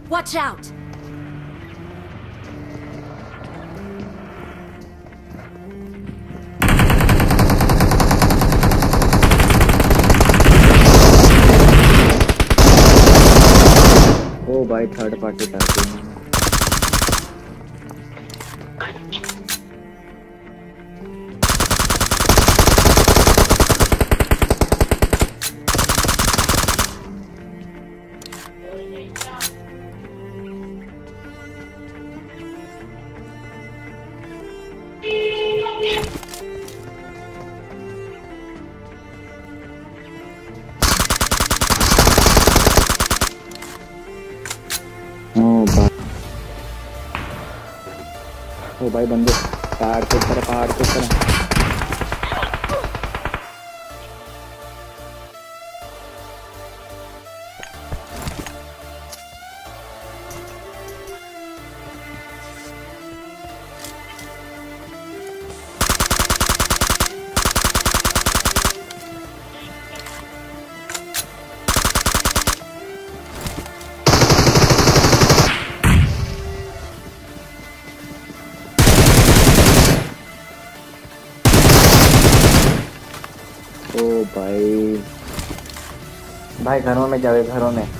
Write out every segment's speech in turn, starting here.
Watch out! ओ भाई third party करते हैं। ओ भाई बंदे पहाड़ के ऊपर ओ भाई घरों में जाओ, घरों में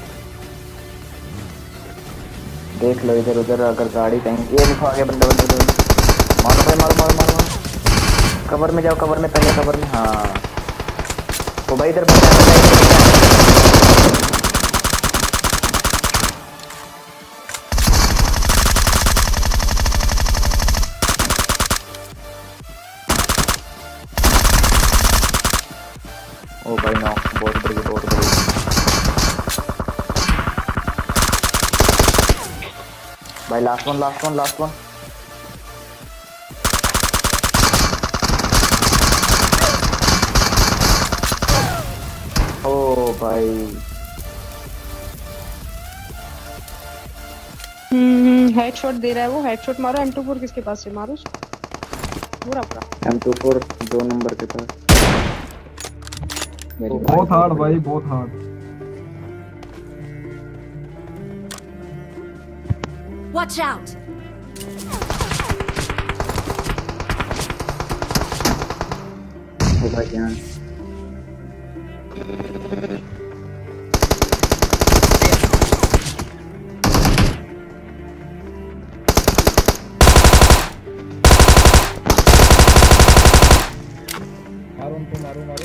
देख लो इधर उधर अगर गाड़ी कहीं। ये देखो आगे बंदा मारो भाई, मारो। कवर में जाओ, कवर में पहले कवर में। हाँ तो भाई इधर ओ भाई नो, बहुत बड़ी। भाई लास्ट वन। ओ भाई हेडशॉट दे रहा है वो। हेडशॉट मारो। M24 किसके पास है? मारो पूरा M24 2 नंबर के पास। बहुत हार्ड भाई, बहुत हार्ड। Watch out! ओ भाई यहाँ मारो।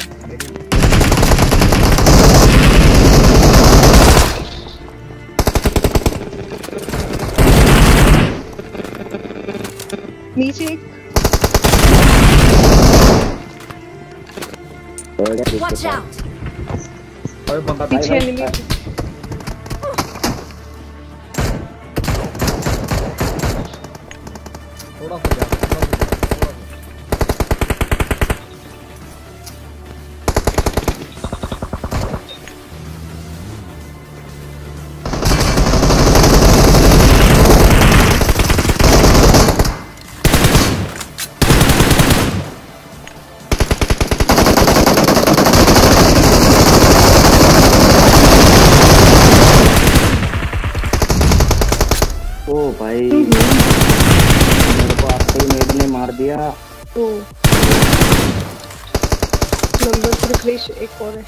नीचे एक। Watch out! और बंदा पीछे एनिमी। थोड़ा सा जा। ओ भाई मेरे को आपके मेड ने मार दिया। ओ नंबर 3 क्रिश एक और है।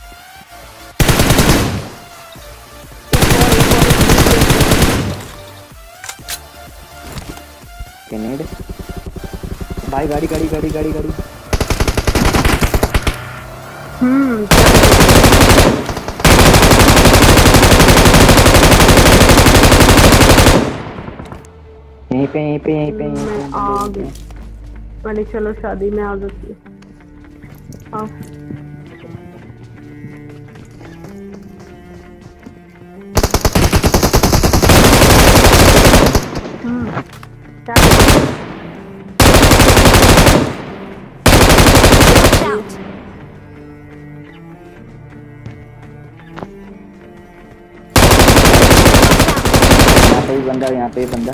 कैनेड भाई गाड़ी यहीं पे आ गई। मैंने चलो शादी में आ जाती है। हाँ यहाँ पे बंदा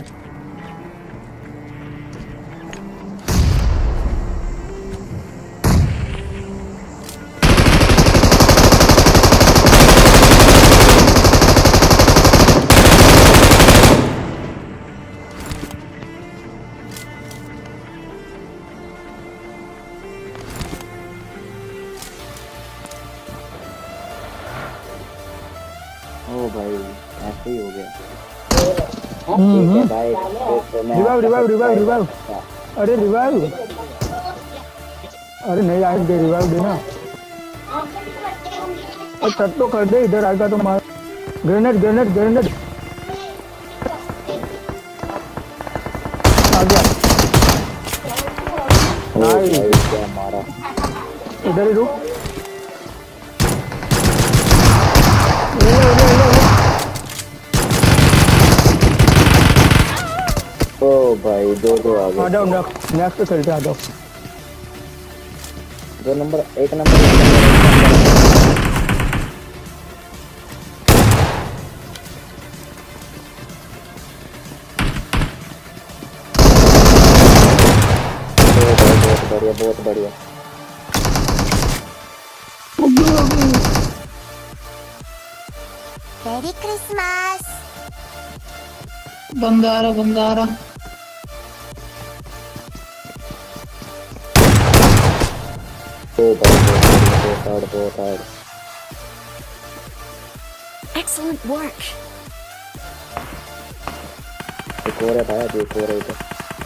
भाई ऐसे ही हो गया। ठीक है भाई, तो मैं रिवाइव। अरे रिवाइव, अरे नहीं आए दे, रिवाइव देना। और छत तो कर दे, इधर आएगा तो मार। ग्रेनेड आ गया। नाइस, क्या मारा। इधर ही रुक। ओ भाई दो आ गए। आ जाओ नेक्स्ट खेलते, आ जाओ। 2 नंबर 1 नंबर। बहुत बढ़िया। मेरी क्रिसमस। बंगारा बहुत हार्ड। Excellent work. एक और है भाई, एक और है इधर।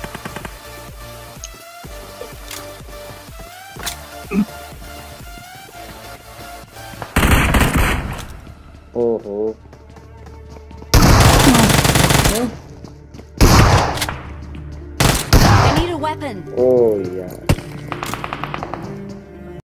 ओहो I need a weapon. ओ यार